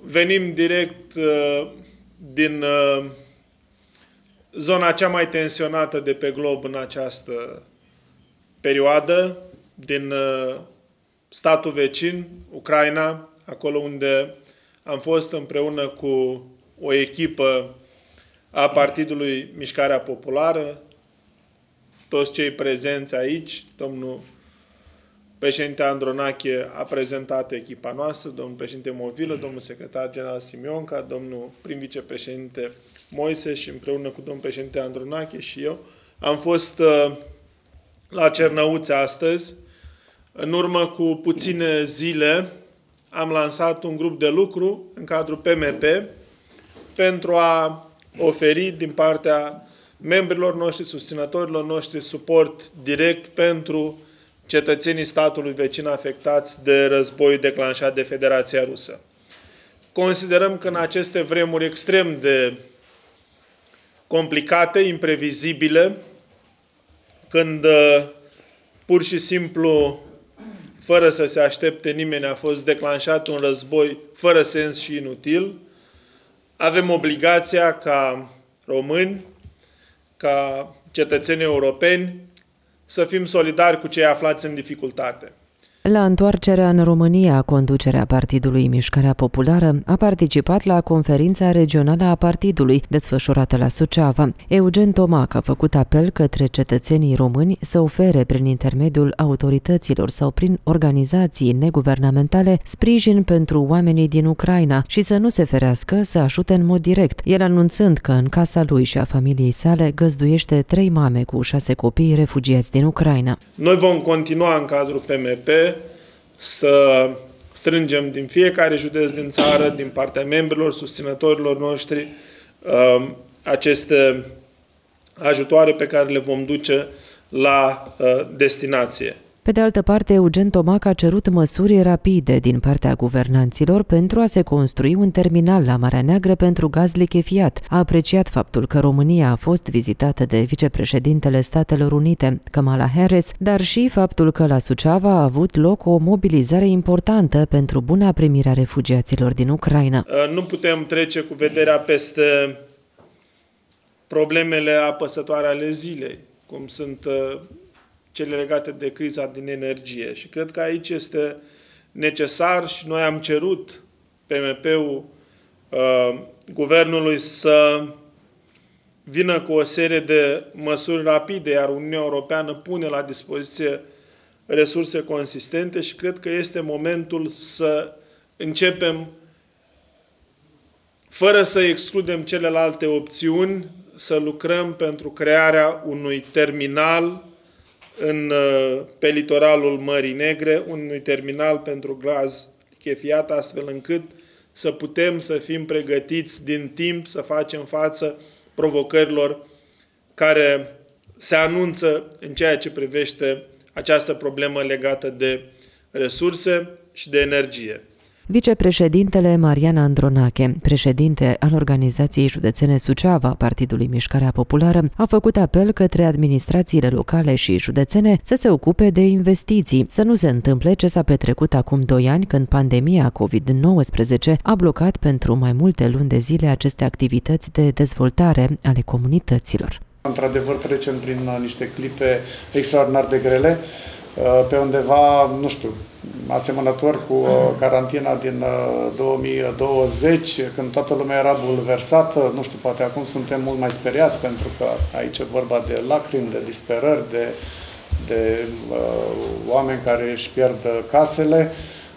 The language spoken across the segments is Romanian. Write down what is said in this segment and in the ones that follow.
venim direct din zona cea mai tensionată de pe glob în această perioadă, din statul vecin, Ucraina, acolo unde am fost împreună cu o echipă a Partidului Mișcarea Populară, toți cei prezenți aici, domnul președinte Andronache a prezentat echipa noastră, domnul președinte Movilă, domnul secretar general Simionca, domnul prim vicepreședinte Moise și împreună cu domnul președinte Andronache și eu am fost la Cernăuți astăzi. În urmă cu puține zile am lansat un grup de lucru în cadrul PMP pentru a oferi din partea membrilor noștri, susținătorilor noștri, suport direct pentru cetățenii statului vecin afectați de războiul declanșat de Federația Rusă. Considerăm că în aceste vremuri extrem de complicate, imprevizibile, când pur și simplu, fără să se aștepte nimeni, a fost declanșat un război fără sens și inutil, avem obligația ca români, ca cetățeni europeni, să fim solidari cu cei aflați în dificultate. La întoarcerea în România, conducerea Partidului Mișcarea Populară a participat la conferința regională a partidului, desfășurată la Suceava. Eugen Tomac a făcut apel către cetățenii români să ofere prin intermediul autorităților sau prin organizații neguvernamentale sprijin pentru oamenii din Ucraina și să nu se ferească să ajute în mod direct, el anunțând că în casa lui și a familiei sale găzduiește 3 mame cu 6 copii refugiați din Ucraina. Noi vom continua în cadrul PMP să strângem din fiecare județ din țară, din partea membrilor, susținătorilor noștri, aceste ajutoare pe care le vom duce la destinație. Pe de altă parte, Eugen Tomac a cerut măsuri rapide din partea guvernanților pentru a se construi un terminal la Marea Neagră pentru gaz lichefiat. A apreciat faptul că România a fost vizitată de vicepreședintele Statelor Unite, Kamala Harris, dar și faptul că la Suceava a avut loc o mobilizare importantă pentru buna primire a refugiaților din Ucraina. Nu putem trece cu vederea peste problemele apăsătoare ale zilei, cum sunt cele legate de criza din energie. Și cred că aici este necesar și noi am cerut PMP-ul guvernului să vină cu o serie de măsuri rapide, iar Uniunea Europeană pune la dispoziție resurse consistente și cred că este momentul să începem, fără să excludem celelalte opțiuni, să lucrăm pentru crearea unui terminal pe litoralul Mării Negre, unui terminal pentru gaz lichefiat, astfel încât să putem să fim pregătiți din timp să facem față provocărilor care se anunță în ceea ce privește această problemă legată de resurse și de energie. Vicepreședintele Marian Andronache, președinte al organizației județene Suceava, Partidului Mișcarea Populară, a făcut apel către administrațiile locale și județene să se ocupe de investiții, să nu se întâmple ce s-a petrecut acum 2 ani când pandemia COVID-19 a blocat pentru mai multe luni de zile aceste activități de dezvoltare ale comunităților. Într-adevăr, trecem prin niște clipe extraordinar de grele, pe undeva, nu știu, asemănător cu carantina din 2020, când toată lumea era bulversată, nu știu, poate acum suntem mult mai speriați, pentru că aici e vorba de lacrimi, de disperări, de oameni care își pierd casele.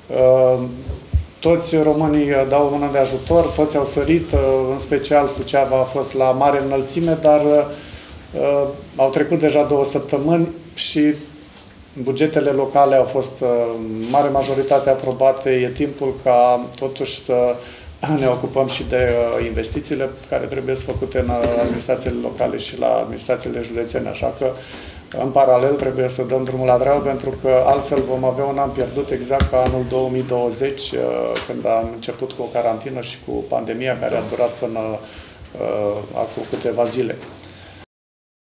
Toți românii dau o mână de ajutor, toți au sărit, în special Suceava a fost la mare înălțime, dar au trecut deja 2 săptămâni și bugetele locale au fost în mare majoritate aprobate. E timpul ca totuși să ne ocupăm și de investițiile care trebuie să făcute în administrațiile locale și la administrațiile județene. Așa că, în paralel, trebuie să dăm drumul la treabă, pentru că altfel vom avea un an pierdut, exact ca anul 2020, când am început cu o carantină și cu pandemia care a durat până acum câteva zile.